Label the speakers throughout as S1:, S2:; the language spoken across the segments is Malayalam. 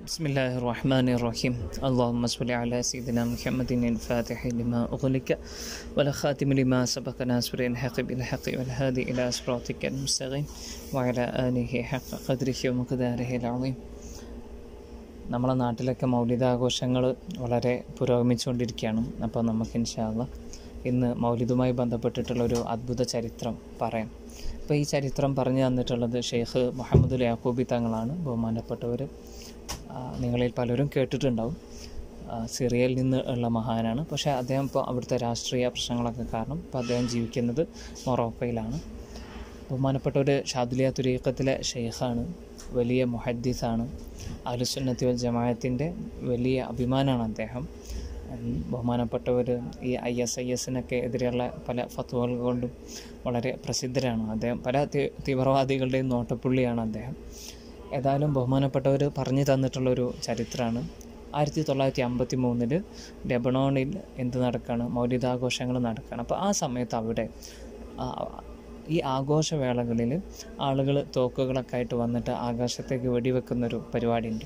S1: بسم الله الرحمن الرحيم اللهم صل على سيدنا محمد الفاتح لما أغلق والخاتم لما سبق ناصر الحق بالحق والهادي إلى صراطك المستقيم وعلى آله حق قدره ومقداره العظيم. നമ്മളെ നാട്ടിലൊക്കെ മൗലിദാഘോഷങ്ങൾ വളരെ പുരോഗമിച്ചുകൊണ്ടിരിക്കുകയാണ്. അപ്പോൾ നമുക്ക് ഇൻഷാ അല്ലാഹ് ഇന്ന് മൗലിദുമായി ബന്ധപ്പെട്ടിട്ടുള്ളൊരു അദ്ഭുത ചരിത്രം പറയാം. അപ്പോൾ ഈ ചരിത്രം പറഞ്ഞു തന്നിട്ടുള്ളത് ഷെയ്ഖ് മുഹമ്മദുൽ യാക്കൂബി തങ്ങളാണ്. ബഹുമാനപ്പെട്ടവർ നിങ്ങളിൽ പലരും കേട്ടിട്ടുണ്ടാവും. സിറിയയിൽ നിന്ന് ഉള്ള മഹാനാണ്. പക്ഷേ അദ്ദേഹം ഇപ്പോൾ അവിടുത്തെ രാഷ്ട്രീയ പ്രശ്നങ്ങളൊക്കെ കാരണം ഇപ്പോൾ അദ്ദേഹം ജീവിക്കുന്നത് മൊറോക്കോയിലാണ്. ബഹുമാനപ്പെട്ട ഒരു ഷാദുലിയ തുരീഖത്തിലെ ഷെയ്ഖാണ്, വലിയ മുഹദ്ദിസാണ്, അഹ്ലുസുന്നത്തി വൽ ജമാഅത്തിൻ്റെ വലിയ അഭിമാനമാണ് അദ്ദേഹം. ബഹുമാനപ്പെട്ടവർ ഈ ISIS-നൊക്കെ എതിരെയുള്ള പല ഫത്വകൾ കൊണ്ടും വളരെ പ്രസിദ്ധരാണ്. അദ്ദേഹം പല തീവ്രവാദികളുടെയും നോട്ടപ്പുള്ളിയാണ് അദ്ദേഹം. ഏതായാലും ബഹുമാനപ്പെട്ടവർ പറഞ്ഞു തന്നിട്ടുള്ളൊരു ചരിത്രമാണ്. 1953 ലെബനോണിൽ എന്ത് നടക്കുകയാണ്, മൗലിദാഘോഷങ്ങൾ നടക്കുകയാണ്. അപ്പോൾ ആ സമയത്ത് അവിടെ ഈ ആഘോഷവേളകളിൽ ആളുകൾ തോക്കുകളൊക്കെ ആയിട്ട് വന്നിട്ട് ആകാശത്തേക്ക് വെടിവെക്കുന്നൊരു പരിപാടിയുണ്ട്.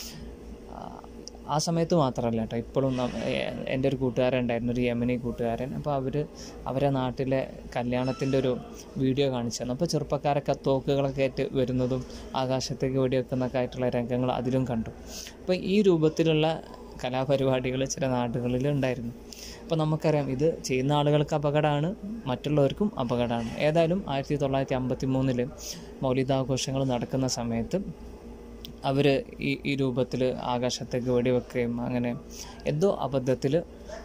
S1: ആ സമയത്ത് മാത്രമല്ല കേട്ടോ, ഇപ്പോഴും എൻ്റെ ഒരു കൂട്ടുകാരൻ ഉണ്ടായിരുന്നു, ഒരു യമനി കൂട്ടുകാരൻ. അപ്പോൾ അവരെ നാട്ടിലെ കല്യാണത്തിൻ്റെ ഒരു വീഡിയോ കാണിച്ചു തന്നു. അപ്പോൾ ചെറുപ്പക്കാരൊക്കെ തോക്കുകളൊക്കെ ആയിട്ട് വരുന്നതും ആകാശത്തേക്ക് വെടിവെക്കുന്നൊക്കെ ആയിട്ടുള്ള രംഗങ്ങൾ അതിലും കണ്ടു. അപ്പോൾ ഈ രൂപത്തിലുള്ള കലാപരിപാടികൾ ചില നാടുകളിൽ ഉണ്ടായിരുന്നു. അപ്പോൾ നമുക്കറിയാം ഇത് ചെയ്യുന്ന ആളുകൾക്ക് അപകടമാണ്, മറ്റുള്ളവർക്കും അപകടമാണ്. ഏതായാലും 1953 മൗലിദാഘോഷങ്ങൾ നടക്കുന്ന സമയത്ത് അവർ ഈ രൂപത്തിൽ ആകാശത്തേക്ക് വെടിവെക്കുകയും അങ്ങനെ എന്തോ അബദ്ധത്തിൽ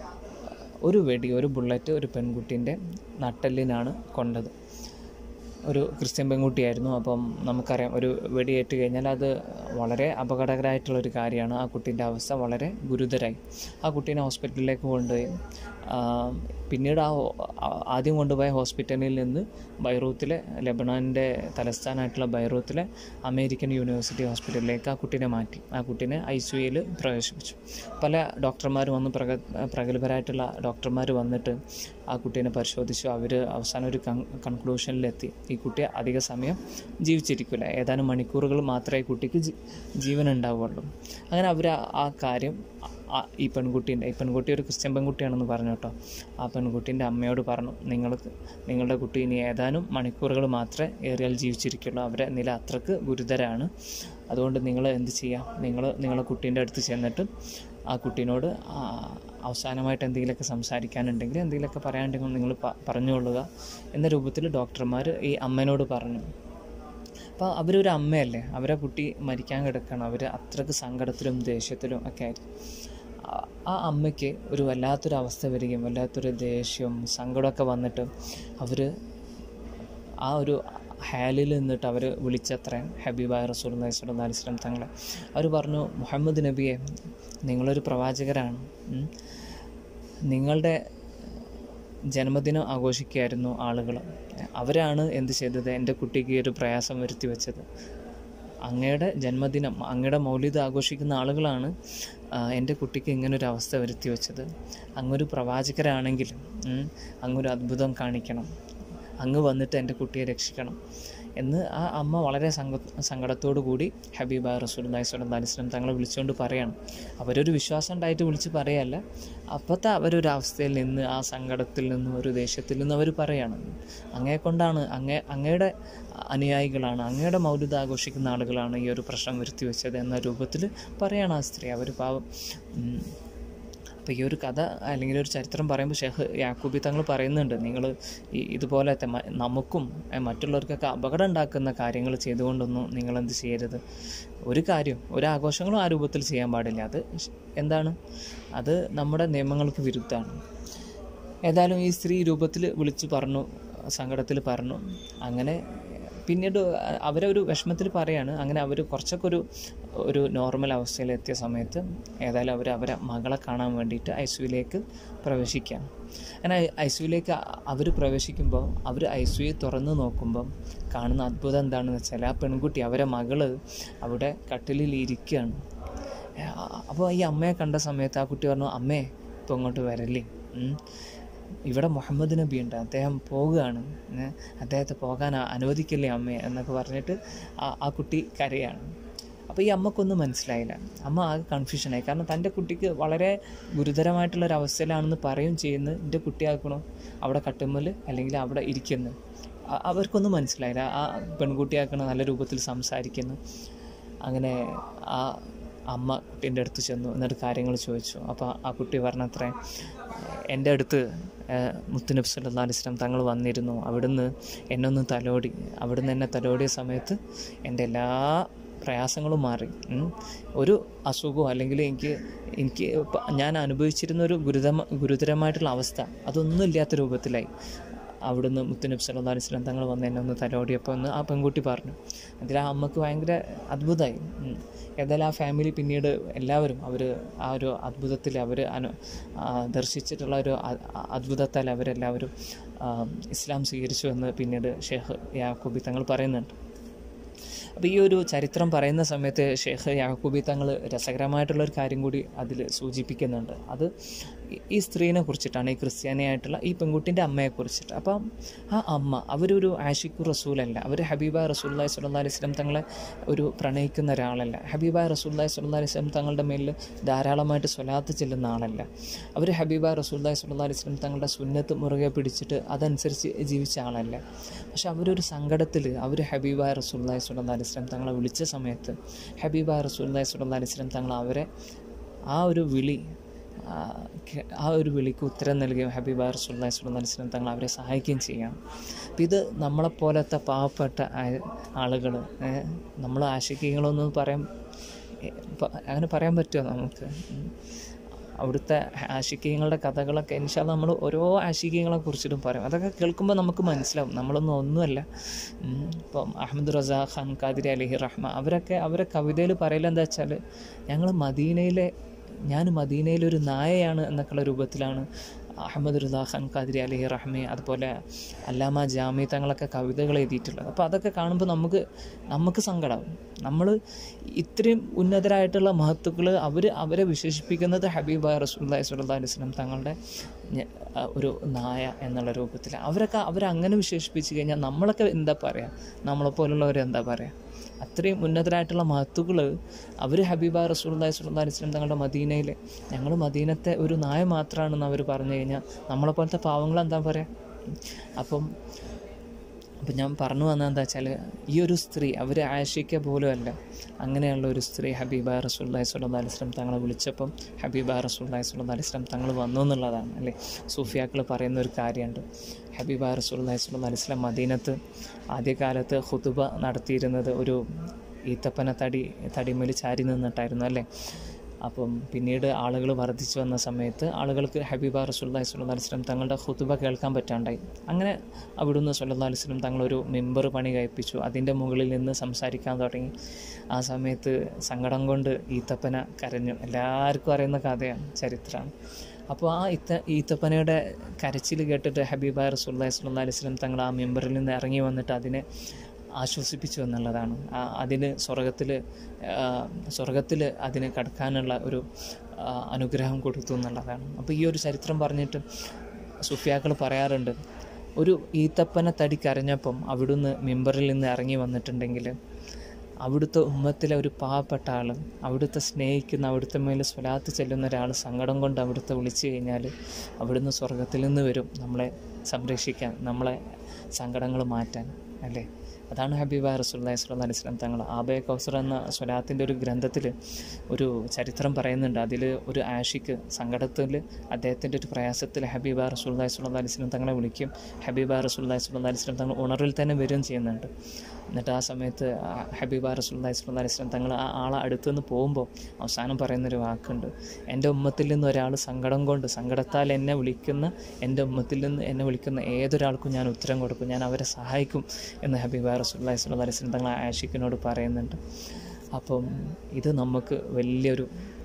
S1: ഒരു ബുള്ളറ്റ് ഒരു പെൺകുട്ടീൻ്റെ നട്ടെല്ലിനാണ് കൊണ്ടത്. ഒരു ക്രിസ്ത്യൻ പെൺകുട്ടിയായിരുന്നു. അപ്പം നമുക്കറിയാം ഒരു വെടിയേറ്റ് കഴിഞ്ഞാൽ അത് വളരെ അപകടകരമായിട്ടുള്ളൊരു കാര്യമാണ്. ആ കുട്ടീൻ്റെ അവസ്ഥ വളരെ ഗുരുതരായി. ആ കുട്ടീനെ ഹോസ്പിറ്റലിലേക്ക് കൊണ്ടുപോയി. പിന്നീട് ആദ്യം കൊണ്ടുപോയ ഹോസ്പിറ്റലിൽ നിന്ന് ലെബനാനിൻ്റെ തലസ്ഥാനമായിട്ടുള്ള ബൈറൂത്തിലെ അമേരിക്കൻ യൂണിവേഴ്സിറ്റി ഹോസ്പിറ്റലിലേക്ക് ആ കുട്ടീനെ മാറ്റി. ആ കുട്ടീനെ ICUയിൽ പ്രവേശിപ്പിച്ചു. പല ഡോക്ടർമാർ വന്ന് പ്രഗത്ഭരായിട്ടുള്ള ഡോക്ടർമാർ വന്നിട്ട് ആ കുട്ടീനെ പരിശോധിച്ചു. അവർ അവസാനം ഒരു കൺക്ലൂഷനിലെത്തി, ഈ കുട്ടി അധിക സമയം ജീവിച്ചിരിക്കില്ല, ഏതാനും മണിക്കൂറുകൾ മാത്രമേ ഈ കുട്ടിക്ക് ജീവൻ ഉണ്ടാവുകയുള്ളൂ. അങ്ങനെ അവർ ആ കാര്യം ഈ പെൺകുട്ടി ഒരു ക്രിസ്ത്യൻ പെൺകുട്ടിയാണെന്ന് പറഞ്ഞു കേട്ടോ. ആ പെൺകുട്ടീൻ്റെ അമ്മയോട് പറഞ്ഞു, നിങ്ങളുടെ കുട്ടി ഇനി ഏതാനും മണിക്കൂറുകൾ മാത്രമേ ഏറിയാൽ ജീവിച്ചിരിക്കുള്ളൂ, അവരെ നില അത്രക്ക് ഗുരുതരാണ്. അതുകൊണ്ട് നിങ്ങൾ എന്ത് ചെയ്യാം, നിങ്ങളെ കുട്ടീൻ്റെ അടുത്ത് ചെന്നിട്ട് ആ കുട്ടീനോട് അവസാനമായിട്ട് എന്തെങ്കിലുമൊക്കെ സംസാരിക്കാനുണ്ടെങ്കിൽ എന്തെങ്കിലുമൊക്കെ പറയാനുണ്ടെങ്കിൽ നിങ്ങൾ പറഞ്ഞുകൊള്ളുക എന്ന രൂപത്തിൽ ഡോക്ടർമാർ ഈ അമ്മേനോട് പറഞ്ഞു. അപ്പോൾ അവരൊരു അമ്മയല്ലേ, അവരെ കുട്ടി മരിക്കാൻ കിടക്കുകയാണ്. അവർ അത്രക്ക് സങ്കടത്തിലും ദേഷ്യത്തിലും ഒക്കെ ആയിരിക്കും. ആ അമ്മയ്ക്ക് ഒരു വല്ലാത്തൊരു അവസ്ഥ വരികയും വല്ലാത്തൊരു ദേഷ്യവും സങ്കടമൊക്കെ വന്നിട്ട് അവർ ആ ഒരു ഹാലിൽ നിന്നിട്ട് അവർ വിളിച്ചത്രയും ഹബീബായ റസൂലുള്ളാഹി സ്വല്ലല്ലാഹു അലൈഹി വസല്ലം തങ്ങളെ അവർ പറഞ്ഞു, മുഹമ്മദ് നബിയെ, നിങ്ങളൊരു പ്രവാചകരാണ്. നിങ്ങളുടെ ജന്മദിനം ആഘോഷിക്കുകയായിരുന്നു ആളുകൾ. അവരാണ് എന്ത് ചെയ്തത്, എൻ്റെ കുട്ടിക്ക് ഒരു പ്രയാസം വരുത്തി വെച്ചത്. അങ്ങയുടെ ജന്മദിനം, അങ്ങയുടെ മൗലിദ് ആഘോഷിക്കുന്ന ആളുകളാണ് എൻ്റെ കുട്ടിക്ക് ഇങ്ങനൊരു അവസ്ഥ വരുത്തി വെച്ചത്. അങ്ങൊരു പ്രവാചകരാണെങ്കിൽ അങ്ങൊരു അത്ഭുതം കാണിക്കണം, അങ്ങ് വന്നിട്ട് എൻ്റെ കുട്ടിയെ രക്ഷിക്കണം എന്ന് ആ അമ്മ വളരെ സങ്കടത്തോടു കൂടി ഹബീബായ റസൂലുള്ളാഹി സ്വല്ലല്ലാഹു അലൈഹി വസല്ലം തങ്ങളെ വിളിച്ചുകൊണ്ട് പറയാണ്. അവരൊരു വിശ്വാസം ഉണ്ടായിട്ട് വിളിച്ച് പറയല്ല, അപ്പോഴത്തെ അവരൊരു അവസ്ഥയിൽ നിന്ന്, ആ സങ്കടത്തിൽ നിന്നും ഒരു ദേഷ്യത്തിൽ നിന്നും അവർ പറയാണ്. അങ്ങയെക്കൊണ്ടാണ്, അങ്ങയുടെ അനുയായികളാണ്, അങ്ങയുടെ മൗലിദ് ആഘോഷിക്കുന്ന ആളുകളാണ് ഈ ഒരു പ്രശ്നം വരുത്തി വെച്ചത് എന്ന രൂപത്തിൽ പറയാണ് ആ സ്ത്രീ. അവർ പാവം. അപ്പോൾ ഈ ഒരു കഥ അല്ലെങ്കിൽ ഒരു ചരിത്രം പറയുമ്പോൾ ഷെയ്ഖ് യാക്കൂബി തങ്ങൾ പറയുന്നുണ്ട്, നിങ്ങൾ ഇതുപോലത്തെ നമുക്കും മറ്റുള്ളവർക്കൊക്കെ അപകടം ഉണ്ടാക്കുന്ന കാര്യങ്ങൾ ചെയ്തുകൊണ്ടൊന്നും നിങ്ങളെന്ത് ചെയ്യരുത്. ഒരു ആഘോഷങ്ങളും ആ രൂപത്തിൽ ചെയ്യാൻ പാടില്ല. അത് എന്താണ്, അത് നമ്മുടെ നിയമങ്ങൾക്ക് വിരുദ്ധമാണ്. ഏതായാലും ഈ സ്ത്രീ രൂപത്തിൽ വിളിച്ച് പറഞ്ഞു, സങ്കടത്തിൽ പറഞ്ഞു. അങ്ങനെ പിന്നീട് അവരൊരു വിഷമത്തിൽ പറയാണ്. അങ്ങനെ അവർ കുറച്ചൊക്കെ ഒരു നോർമൽ അവസ്ഥയിലെത്തിയ സമയത്ത് ഏതായാലും അവരെ മകളെ കാണാൻ വേണ്ടിയിട്ട് ICUയിലേക്ക് പ്രവേശിക്കുകയാണ്. അങ്ങനെ ICUയിലേക്ക് അവർ പ്രവേശിക്കുമ്പോൾ അവർ ICU തുറന്ന് നോക്കുമ്പം കാണുന്ന അത്ഭുതം എന്താണെന്ന് വെച്ചാൽ ആ പെൺകുട്ടി, അവരെ മകള് അവിടെ കട്ടിലിൽ ഇരിക്കുകയാണ്. അപ്പോൾ ഈ അമ്മയെ കണ്ട സമയത്ത് ആ കുട്ടി പറഞ്ഞു, അമ്മേ ഇപ്പോൾ ഇങ്ങോട്ട് വരല്ലേ, ഇവിടെ മുഹമ്മദ് നബി ഉണ്ട്, അദ്ദേഹം പോകുകയാണ്, അദ്ദേഹത്തെ പോകാൻ അനുവദിക്കില്ലേ അമ്മേ എന്നൊക്കെ പറഞ്ഞിട്ട് ആ കുട്ടി കരയാണ്. അപ്പോൾ അപ്പോൾ ഈ അമ്മക്കൊന്നും മനസ്സിലായില്ല. അമ്മ ആകെ കൺഫ്യൂഷനായി. കാരണം തൻ്റെ കുട്ടിക്ക് വളരെ ഗുരുതരമായിട്ടുള്ളൊരവസ്ഥയിലാണെന്ന് പറയും ചെയ്യുന്നു, എൻ്റെ കുട്ടിയാക്കണോ അവിടെ കട്ടുമ്മൽ അല്ലെങ്കിൽ അവിടെ ഇരിക്കുന്നു. അവർക്കൊന്നും മനസ്സിലായില്ല. ആ പെൺകുട്ടിയാക്കണ നല്ല രൂപത്തിൽ സംസാരിക്കുന്നു. അങ്ങനെ ആ അമ്മ കുട്ടീൻ്റെ അടുത്ത് ചെന്നു, എന്നിട്ട് കാര്യങ്ങൾ ചോദിച്ചു. അപ്പോൾ ആ കുട്ടി പറഞ്ഞത്രേ, എൻ്റെ അടുത്ത് മുത്തുനബി സല്ലല്ലാഹു അലൈഹി വസല്ലം തങ്ങൾ വന്നിരുന്നു, അവിടുന്ന് എന്നൊന്ന് തലോടി, അവിടുന്ന് എന്നെ തലോടിയ സമയത്ത് എൻ്റെ എല്ലാ പ്രയാസങ്ങളും മാറി. ഒരു അസുഖമോ അല്ലെങ്കിൽ എനിക്ക് ഞാൻ അനുഭവിച്ചിരുന്ന ഒരു ഗുരുതരമായിട്ടുള്ള അവസ്ഥ അതൊന്നും ഇല്ലാത്ത രൂപത്തിലായി. അവിടുന്ന് മുത്തുനബി സല്ലല്ലാഹു അലൈഹി വസല്ലം തങ്ങൾ വന്ന് എന്നെ ഒന്ന് തലോടിയപ്പോൾ എന്ന് ആ പെൺകുട്ടി പറഞ്ഞു. അതിൽ ആ അമ്മക്ക് ഭയങ്കര അത്ഭുതമായി. ഏതായാലും ആ ഫാമിലി പിന്നീട് എല്ലാവരും അവർ ആ ഒരു അത്ഭുതത്തിൽ അവർ ദർശിച്ചിട്ടുള്ള ഒരു അത്ഭുതത്താൽ അവരെല്ലാവരും ഇസ്ലാം സ്വീകരിച്ചു എന്ന് പിന്നീട് ഷെയ്ഖ് യാക്കൂബി തങ്ങൾ പറയുന്നുണ്ട്. അപ്പോൾ ഈ ഒരു ചരിത്രം പറയുന്ന സമയത്ത് ഷെയ്ഖ് യാക്കൂബി തങ്ങൾ രസകരമായിട്ടുള്ളൊരു കാര്യം കൂടി അതിൽ സൂചിപ്പിക്കുന്നുണ്ട്. അത് ഈ സ്ത്രീനെ കുറിച്ചിട്ടാണ്, ഈ ക്രിസ്ത്യാനിയായിട്ടുള്ള ഈ പെൺകുട്ടിൻ്റെ അമ്മയെക്കുറിച്ചിട്ട്. അപ്പം ആ അമ്മ അവരൊരു ആഷിഖു റസൂലല്ല, അവർ ഹബീബായ റസൂലുള്ളാഹി സ്വല്ലല്ലാഹു അലൈഹി വസല്ലം തങ്ങളെ ഒരു പ്രണയിക്കുന്ന ഒരാളല്ല. ഹബീബായ റസൂലുള്ളാഹി സ്വല്ലല്ലാഹു അലൈഹി വസല്ലം തങ്ങളുടെ മേലിൽ ധാരാളമായിട്ട് സ്വലാത്ത് ചെല്ലുന്ന ആളല്ല. അവർ ഹബീബായ റസൂലുള്ളാഹി സ്വല്ലല്ലാഹു അലൈഹി വസല്ലം തങ്ങളുടെ സുന്നത്ത് മുറുകെ പിടിച്ചിട്ട് അതനുസരിച്ച് ജീവിച്ച ആളല്ല. പക്ഷെ അവരൊരു സങ്കടത്തിൽ അവർ ഹബീബായ റസൂലുള്ളാഹി സ്വല്ലല്ലാഹു അലൈഹി വസല്ലം തങ്ങളെ വിളിച്ച സമയത്ത് ഹബീബായ റസൂലുള്ളാഹി സ്വല്ലല്ലാഹു അലൈഹി വസല്ലം തങ്ങൾ അവരെ ആ ഒരു വിളിക്ക് ഉത്തരം നൽകുകയും ഹബീബായ റസൂലുള്ളാഹി സ്വല്ലല്ലാഹു അലൈഹി വസല്ലം തങ്ങൾ അവരെ സഹായിക്കുകയും ചെയ്യണം. അപ്പം ഇത് നമ്മളെപ്പോലത്തെ പാവപ്പെട്ട ആളുകൾ, നമ്മൾ ആശിക്കങ്ങളൊന്നും അങ്ങനെ പറയാൻ പറ്റുമോ നമുക്ക്? അവിടുത്തെ ആശിക്കങ്ങളുടെ കഥകളൊക്കെ ഇൻഷാ അല്ലാഹ് നമ്മൾ ഓരോ ആശിക്കങ്ങളെ കുറിച്ചിട്ടും പറയും. അതൊക്കെ കേൾക്കുമ്പോൾ നമുക്ക് മനസ്സിലാവും ഒന്നുമല്ല. ഇപ്പം അഹമ്മദ് റസാ ഖാൻ ഖാദിരി അലൈഹി റഹ്മ അവരെ കവിതയിൽ പറയലെന്താ വെച്ചാൽ, ഞാൻ മദീനയിലൊരു നായയാണ് എന്നൊക്കെയുള്ള രൂപത്തിലാണ് അഹമ്മദ് റസാ ഖാൻ ഖാദിരി അലൈഹി റഹ്മ അതുപോലെ അല്ലാമ ജാമി തങ്ങളൊക്കെ കവിതകൾ എഴുതിയിട്ടുള്ളത്. അപ്പോൾ അതൊക്കെ കാണുമ്പോൾ നമുക്ക് സങ്കടമാവും. നമ്മൾ ഇത്രയും ഉന്നതരായിട്ടുള്ള മഹത്തുക്കൾ അവരെ വിശേഷിപ്പിക്കുന്നത് ഹബീബായ റസൂലുള്ളാഹി സ്വല്ലല്ലാഹു അലൈഹി വസല്ലം തങ്ങളുടെ ഒരു നായ എന്നുള്ള രൂപത്തിൽ. അവരങ്ങനെ വിശേഷിപ്പിച്ച് കഴിഞ്ഞാൽ നമ്മളൊക്കെ എന്താ പറയുക? നമ്മളെപ്പോലുള്ളവരെന്താ പറയുക? അത്രയും ഉന്നതരായിട്ടുള്ള മഹത്തുക്കൾ അവർ ഹബീബായ റസൂലുള്ളാഹി സ്വല്ലല്ലാഹു അലൈഹി വസല്ലം തങ്ങളുടെ മദീനയിൽ ഞങ്ങൾ മദീനത്തെ ഒരു നായ മാത്രമാണെന്ന് അവർ പറഞ്ഞു കഴിഞ്ഞാൽ നമ്മളെപ്പോലത്തെ പാവങ്ങൾ എന്താ പറയുക? അപ്പം ഞാൻ പറഞ്ഞു വന്നത് എന്താ വെച്ചാൽ, ഈ ഒരു സ്ത്രീ അവർ ആഷിക്ക പോലും അല്ല, അങ്ങനെയുള്ള ഒരു സ്ത്രീ ഹബീബായ റസൂലുള്ളാഹി സ്വല്ലല്ലാഹു അലൈഹി വസല്ലം തങ്ങളെ വിളിച്ചപ്പം ഹബീബായ റസൂലുള്ളാഹി സ്വല്ലല്ലാഹു അലൈഹി വസല്ലം തങ്ങൾ വന്നു എന്നുള്ളതാണ് അല്ലേ സൂഫിയാക്കൾ പറയുന്ന ഒരു കാര്യമുണ്ട്. ഹബീബായ റസൂലുള്ളാഹി സ്വല്ലല്ലാഹു അലൈഹി വസല്ലം മദീനത്ത് ആദ്യകാലത്ത് ഖുതുബ നടത്തിയിരുന്നത് ഒരു ഈത്തപ്പന തടിമേൽ ചാരി നിന്നിട്ടായിരുന്നു അല്ലേ. അപ്പം പിന്നീട് ആളുകൾ വർദ്ധിച്ചു വന്ന സമയത്ത് ആളുകൾക്ക് ഹബീബായ റസൂലുള്ളാഹി സ്വല്ലല്ലാഹു അലൈഹി വസല്ലം തങ്ങളുടെ ഖുതുബ കേൾക്കാൻ പറ്റാണ്ടായി. അങ്ങനെ അവിടുന്ന് സ്വല്ലല്ലാഹു അലൈഹി വസല്ലം തങ്ങളൊരു മിമ്പർ പണി കഴിപ്പിച്ചു, അതിൻ്റെ മുകളിൽ നിന്ന് സംസാരിക്കാൻ തുടങ്ങി. ആ സമയത്ത് സങ്കടം കൊണ്ട് ഈത്തപ്പന കരഞ്ഞു. എല്ലാവർക്കും അറിയുന്ന കഥയാണ്, ചരിത്രമാണ്. അപ്പോൾ ആ ഈത്തപ്പനയുടെ കരച്ചിൽ കേട്ടിട്ട് ഹബീബായ റസൂലുള്ളാഹി സ്വല്ലല്ലാഹു അലൈഹി വസല്ലം തങ്ങൾ ആ മിമ്പറിൽ നിന്ന് ഇറങ്ങി വന്നിട്ട് അതിനെ ആശ്വസിപ്പിച്ചു എന്നുള്ളതാണ്. അതിന് സ്വർഗത്തിൽ അതിന് കടക്കാനുള്ള ഒരു അനുഗ്രഹം കൊടുത്തു എന്നുള്ളതാണ്. അപ്പോൾ ഈ ഒരു ചരിത്രം പറഞ്ഞിട്ട് സുഫിയാക്കൾ പറയാറുണ്ട്, ഒരു ഈത്തപ്പന തടി കരഞ്ഞപ്പം അവിടുന്ന് മിമ്പറിൽ നിന്ന് ഇറങ്ങി വന്നിട്ടുണ്ടെങ്കിൽ അവിടുത്തെ ഉമ്മത്തിലെ ഒരു പാവപ്പെട്ട ആൾ, അവിടുത്തെ സ്നേഹിക്കുന്ന, അവിടുത്തെ മേൽ സ്വലാത്ത് ചെല്ലുന്ന ഒരാൾ സങ്കടം കൊണ്ട് അവിടുത്തെ വിളിച്ചു കഴിഞ്ഞാൽ അവിടുന്ന് സ്വർഗത്തിൽ നിന്ന് വരും നമ്മളെ സംരക്ഷിക്കാൻ, നമ്മളെ സങ്കടങ്ങൾ മാറ്റാൻ അല്ലേ. അതാണ് ഹബീബായ റസൂലുള്ളാഹി സ്വല്ലല്ലാഹു അലൈഹി വസല്ലം തങ്ങൾ. ആബെ കൗസർ എന്ന സ്വലാത്തിൻ്റെ ഒരു ഗ്രന്ഥത്തിൽ ഒരു ചരിത്രം പറയുന്നുണ്ട്. അതിൽ ഒരു ആഷിക്ക് സങ്കടത്തിൽ അദ്ദേഹത്തിൻ്റെ ഒരു പ്രയാസത്തിൽ ഹബീബായ റസൂലുള്ളാഹി സ്വല്ലല്ലാഹു അലൈഹി വസല്ലം തങ്ങളെ വിളിക്കും. ഹബീബായ റസൂലുള്ളാഹി സ്വല്ലല്ലാഹു അലൈഹി വസല്ലം തങ്ങൾ ഉണർവിൽ തന്നെ വരികയും ചെയ്യുന്നുണ്ട്. എന്നിട്ട് ആ സമയത്ത് ഹബീബായ റസൂലുള്ളാഹി സ്വല്ലല്ലാഹു അലൈഹി വസല്ലം തങ്ങൾ ആ ആളെ അടുത്തുനിന്ന് പോകുമ്പോൾ അവസാനം പറയുന്നൊരു വാക്കുണ്ട്, എൻ്റെ ഉമ്മത്തിൽ നിന്ന് ഒരാൾ സങ്കടത്താൽ എൻ്റെ ഉമ്മത്തിൽ നിന്ന് എന്നെ വിളിക്കുന്ന ഏതൊരാൾക്കും ഞാൻ ഉത്തരം കൊടുക്കും, ഞാൻ അവരെ സഹായിക്കും എന്ന് ഹബീബായ റസൂലുള്ളാഹി സ്വല്ലല്ലാഹു അലൈഹി വസല്ലം തങ്ങൾ ആഷിഖിനോട് പറയുന്നുണ്ട്. അപ്പം ഇത് നമുക്ക് വലിയൊരു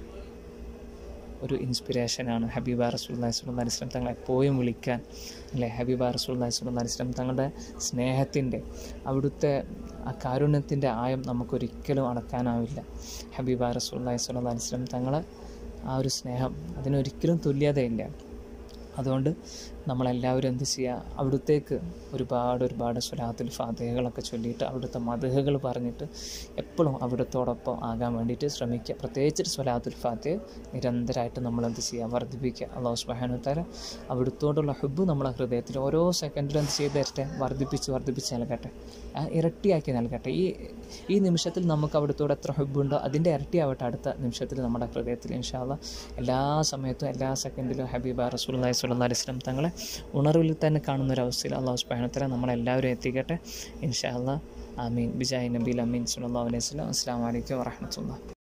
S1: ഇൻസ്പിറേഷനാണ്. ഹബീബായ റസൂലുള്ളാഹി സ്വല്ലല്ലാഹു അലൈഹി വസല്ലം തങ്ങൾ എപ്പോഴും വിളിക്കാൻ അല്ലേ. ഹബീബായ റസൂലുള്ളാഹി സ്വല്ലല്ലാഹു അലൈഹി വസല്ലം തങ്ങളുടെ സ്നേഹത്തിൻ്റെ, അവിടുത്തെ ആ കാരുണ്യത്തിൻ്റെ ആയം നമുക്കൊരിക്കലും അളക്കാനാവില്ല. ഹബീബായ റസൂലുള്ളാഹി സ്വല്ലല്ലാഹു അലൈഹി വസല്ലം തങ്ങളെ ആ ഒരു സ്നേഹം അതിനൊരിക്കലും തുല്യതയില്ല. അതുകൊണ്ട് നമ്മളെല്ലാവരും എന്ത് ചെയ്യുക, അവിടുത്തേക്ക് ഒരുപാട് സ്വലാത്തുൽ ഫാത്തിഹകളൊക്കെ ചൊല്ലിയിട്ട് അവിടുത്തെ മദ്ഹുകൾ പറഞ്ഞിട്ട് എപ്പോഴും അവിടുത്തോടൊപ്പം ആകാൻ വേണ്ടിയിട്ട് ശ്രമിക്കുക. പ്രത്യേകിച്ച് സ്വലാത്തുൽ ഫാത്തിഹ നിരന്തരമായിട്ട് നമ്മളെന്ത് ചെയ്യുക, വർദ്ധിപ്പിക്കുക. അല്ലാഹു സുബ്ഹാനഹു വ തആല അവിടുത്തോടുള്ള ഹുബ്ബ് നമ്മളെ ഹൃദയത്തിൽ ഓരോ സെക്കൻഡിലും എന്ത് ചെയ്ത് തരട്ടെ, വർദ്ധിപ്പിച്ച് നൽകട്ടെ, ഇരട്ടിയാക്കി നൽകട്ടെ. ഈ നിമിഷത്തിൽ നമുക്ക് അവിടുത്തോട് എത്ര ഹുബ്ബുണ്ടോ അതിൻ്റെ ഇരട്ടിയാവട്ടെ അടുത്ത നിമിഷത്തിൽ നമ്മുടെ ഹൃദയത്തിൽ. ഇൻഷാ അല്ലാഹ് എല്ലാ സമയത്തും എല്ലാ സെക്കൻഡിലും ഹബീബ റസൂലുള്ളാഹി സ്വല്ലല്ലാഹു അലൈഹി വസല്ലം തങ്ങളെ ഉണർവിൽ തന്നെ കാണുന്നൊരവസ്ഥയിൽ അല്ലാഹു സുബ്ഹാനഹു വ തആല നമ്മളെല്ലാവരും എത്തിക്കട്ടെ. ഇൻഷാ അല്ലാഹ്. ആമീൻ. ബിജാഹി നബിയിൽ അമീൻ സ്വല്ലല്ലാഹു അലൈഹി വസല്ലം. അസ്സലാമു അലൈക്കും വറഹ്മത്തുള്ളാഹി.